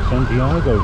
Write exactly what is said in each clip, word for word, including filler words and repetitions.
Santiago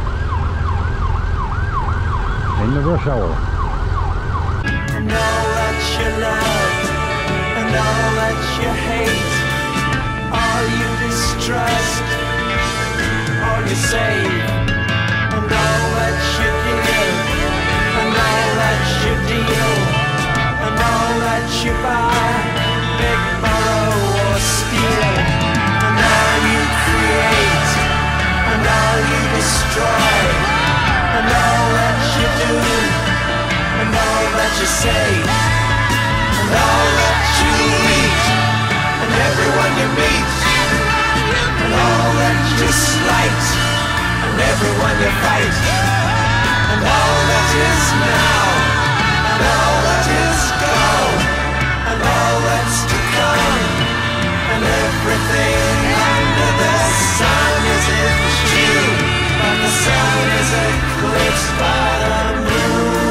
in the rush hour. And all that you love, and all that you hate, all you distrust, all you save, and all that you give, and all that you deal, and all that you buy, big, borrow or steal, and all you create, and all you destroy, and all that you do, and all that you say, and all that you eat, and everyone you meet, and all that you slight, and everyone you fight, and all that is now, and all that is gone, and all that's to come, and everything under the sun is in June, but the sun is eclipsed by the moon.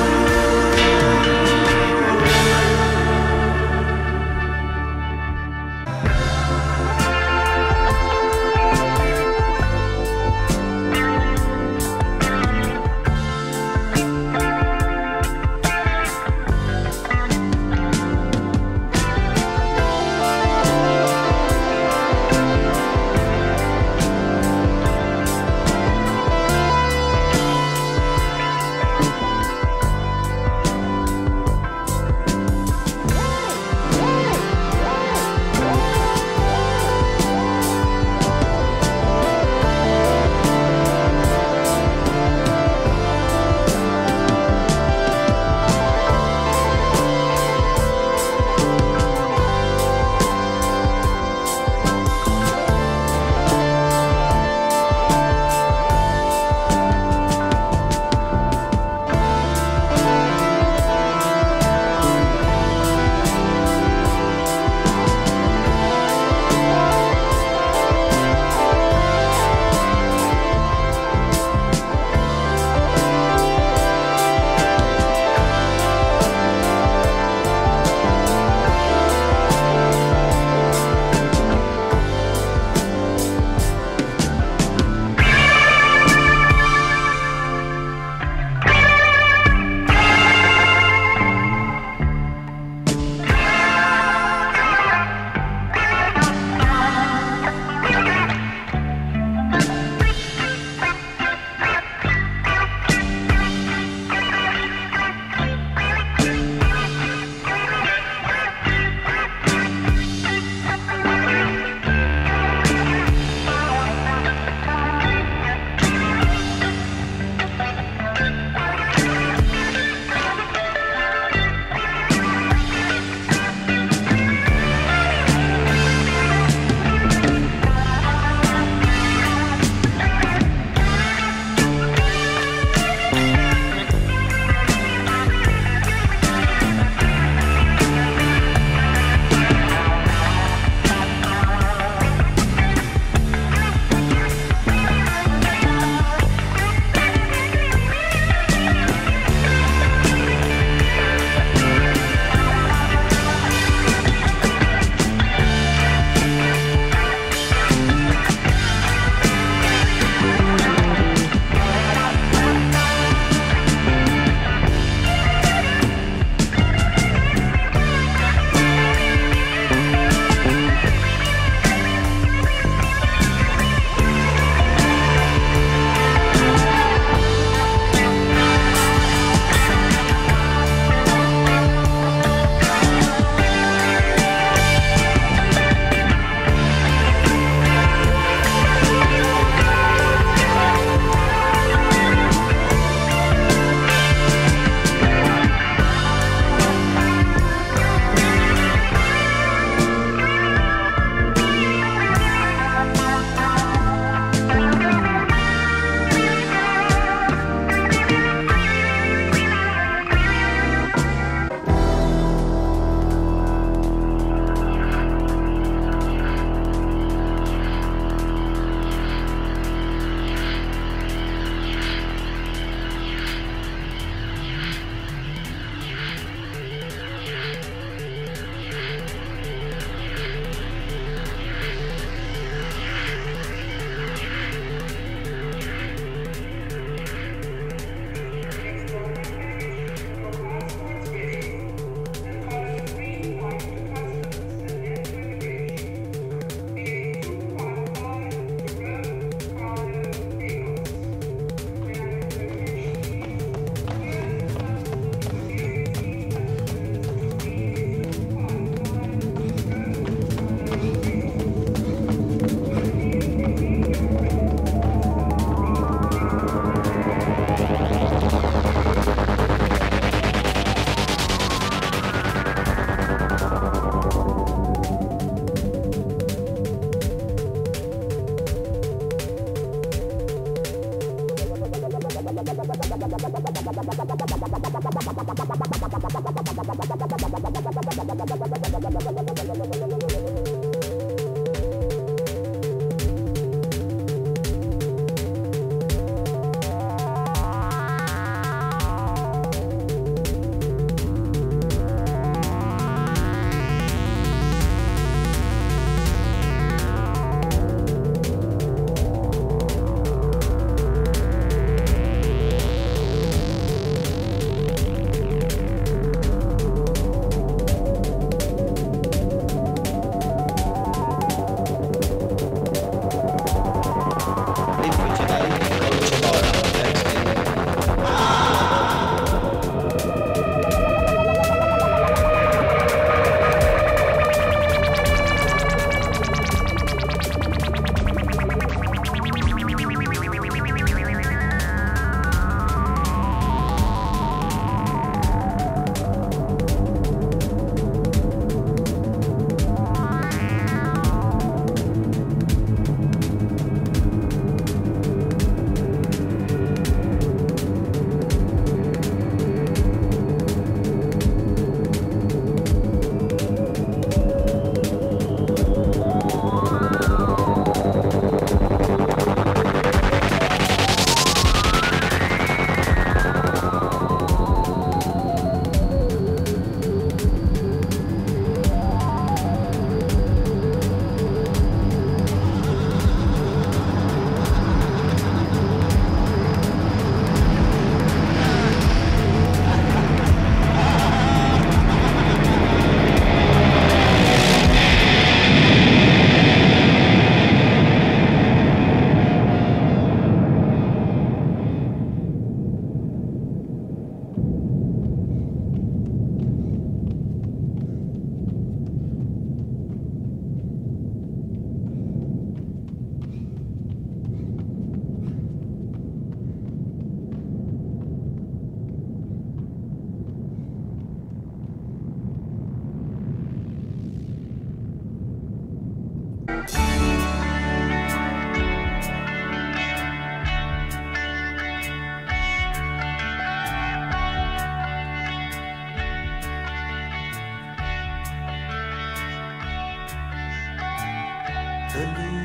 The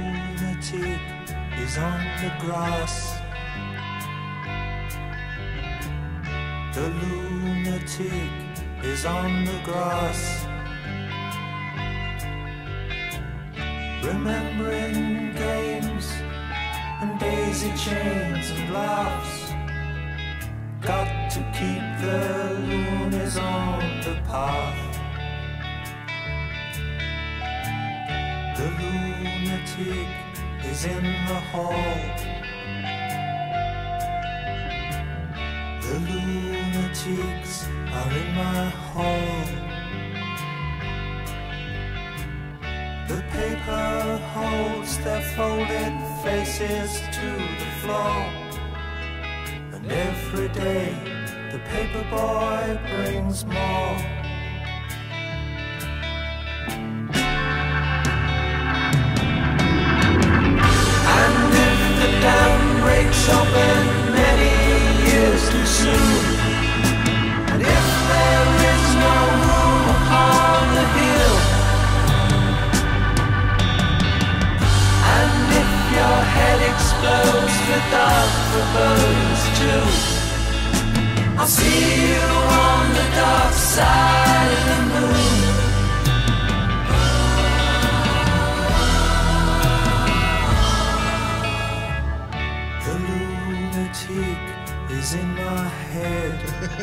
lunatic is on the grass. The lunatic is on the grass. Remembering games and daisy chains and laughs. Got to keep the loonies on the path. The lunatic is in the hall. The lunatics are in my hall. The paper holds their folded faces to the floor. And every day the paper boy brings more. Breaks open many years too soon. And if there is no room upon the hill, and if your head explodes with dark forebodings too, I'll see you on the dark side of the moon. Is in my head.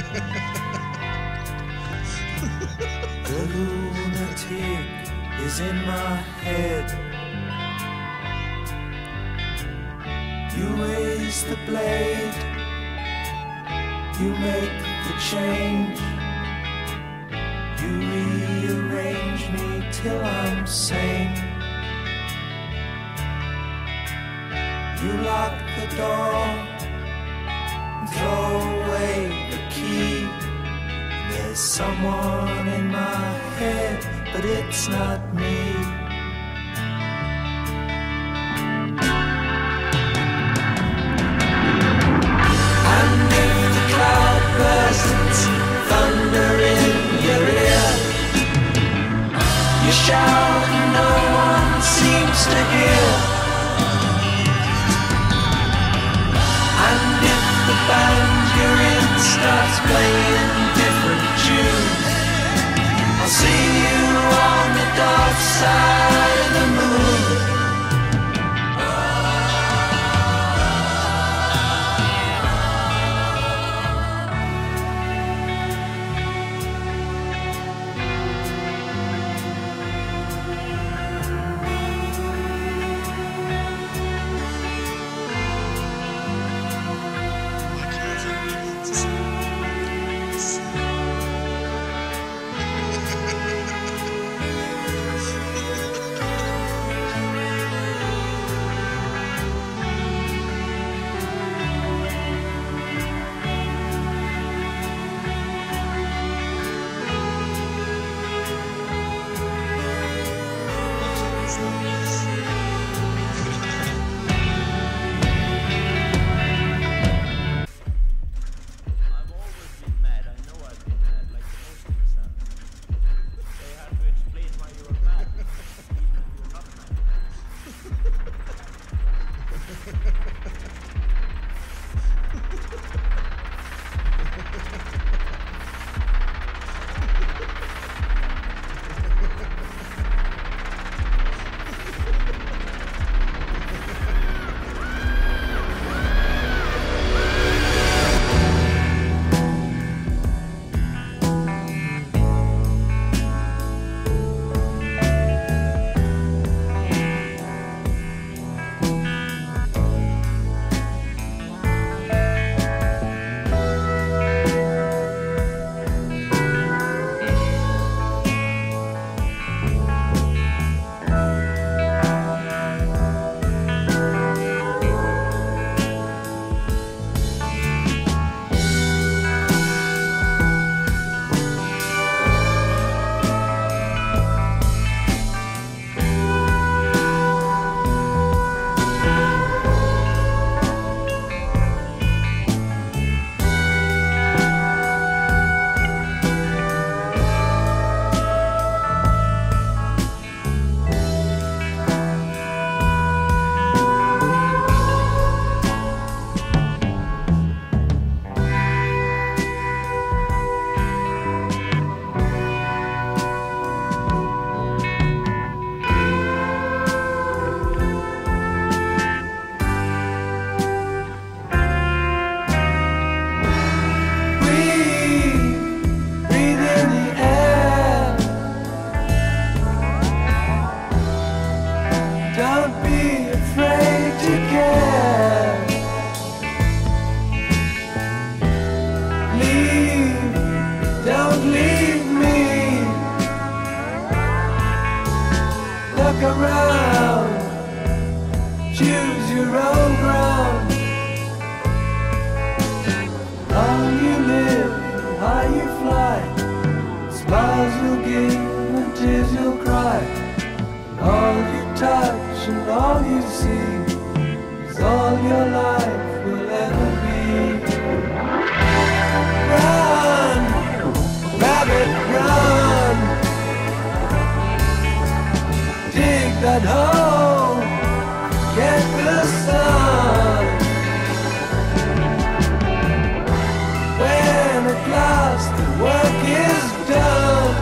The lunatic is in my head. You raise the blade, you make the change, you rearrange me till I'm sane. You lock the door, throw away the key. There's someone in my head, but it's not me. And side of the moon. Around, choose your own ground. Long you live, high you fly. Smiles you'll give and tears you'll cry. And all you touch and all you see is all your life will ever be. Run, rabbit, run. Dig that hole, get the sun. When at last the work is done,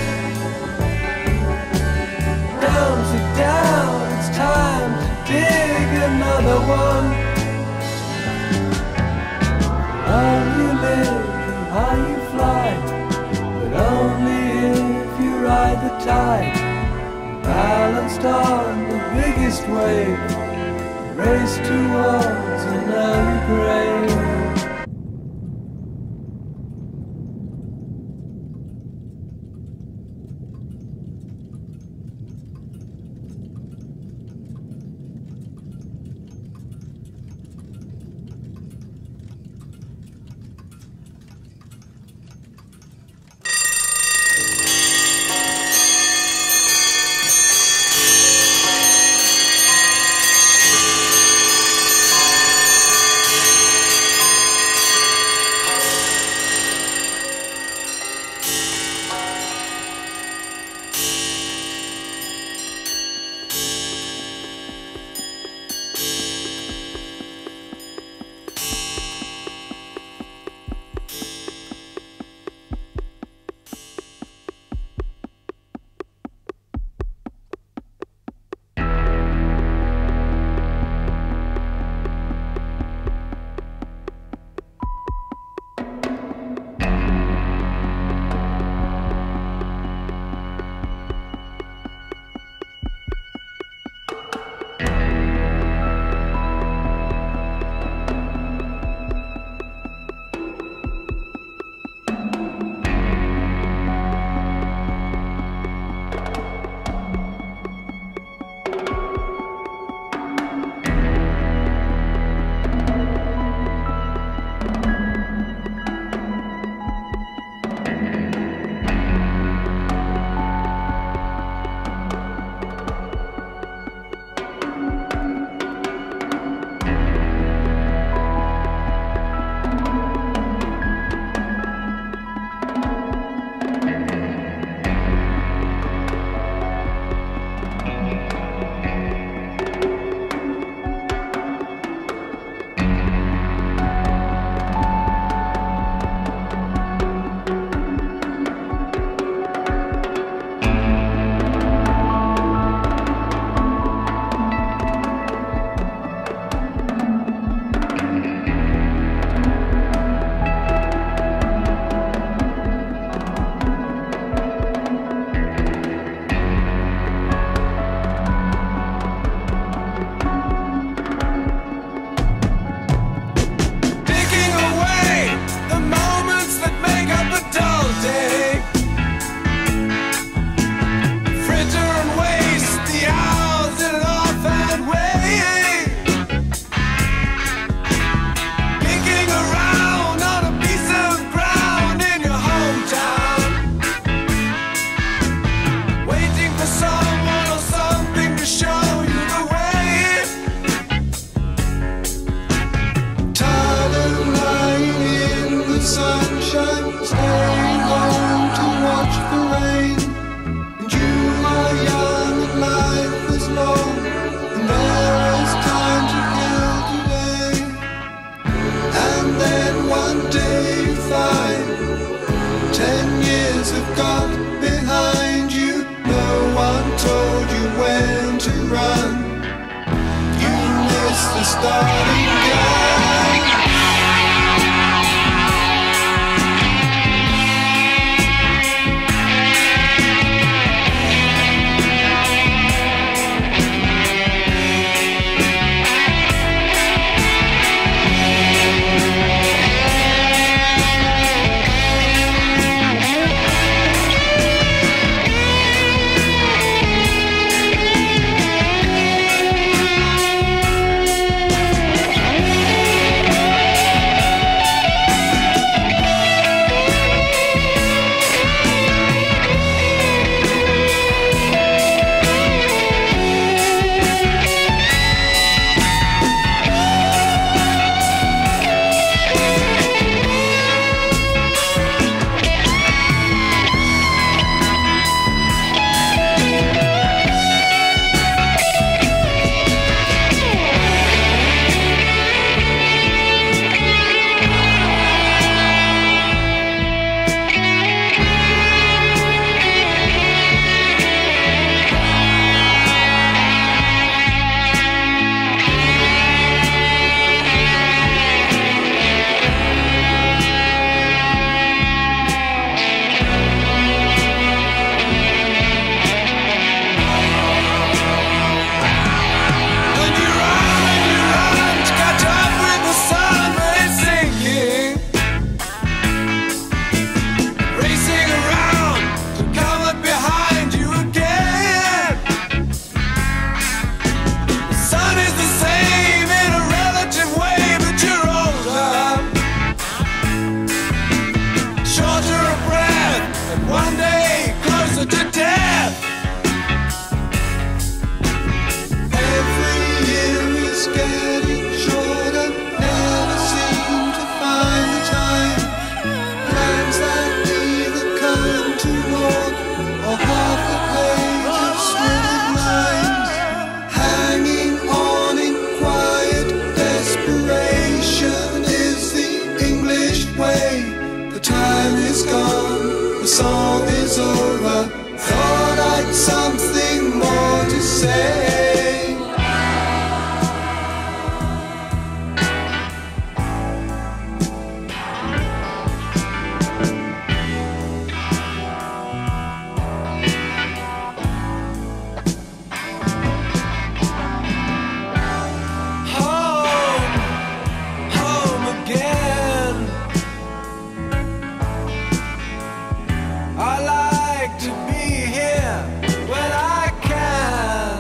down, sit down, it's time to dig another one. How you live and how you fly, but only if you ride the tide. Balanced on the biggest wave, race towards an early grave. vacation, staying home to watch the rain. And you are young and life is long, and there is time to kill today. And then one day you find ten years have gone behind you. No one told you when to run. You missed the starting gun. One day closer to death. Every year is getting shorter. Never seem to find the time. Plans that either come to naught or half a page of scribbled lines, hanging on in quiet desperation is the English way. The time is gone. The song is over. Thought I'd something more to say. Home, home again. I like to be here when I can.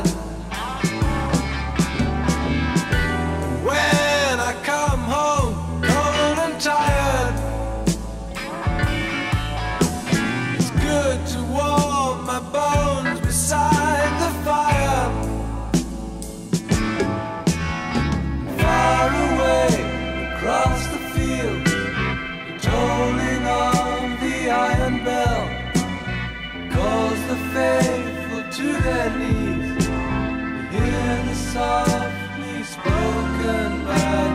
When I come home cold and tired, it's good to warm my bones beside the fire. Far away across the field, the tolling of the iron bell calls the faithful to their knees. You hear the softly spoken by